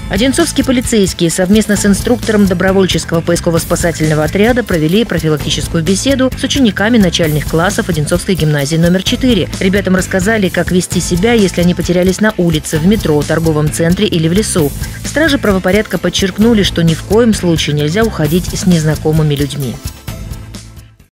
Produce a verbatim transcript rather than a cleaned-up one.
Одинцовские полицейские совместно с инструктором добровольческого поисково-спасательного отряда провели профилактическую беседу с учениками начальных классов Одинцовской гимназии номер четыре. Ребятам рассказали, как вести себя, если они потерялись на улице, в метро, торговом центре или в лесу. Стражи правопорядка подчеркнули, что ни в коем случае нельзя уходить с незнакомыми людьми.